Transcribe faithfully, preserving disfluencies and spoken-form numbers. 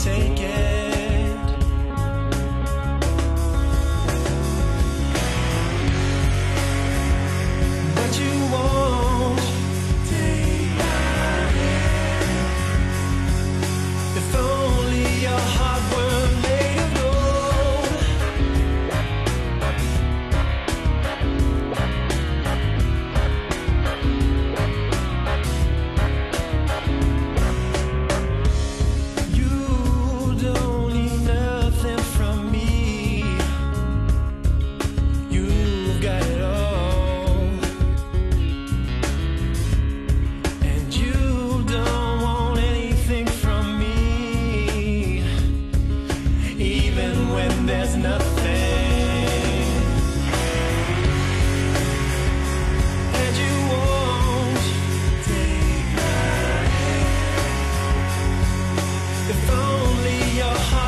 take it. But you won't take my hand. If only your heart were made of gold. You don't need nothing from me. You've got it all. And you don't want anything from me, even when there's nothing. And you won't take my hand. If only your heart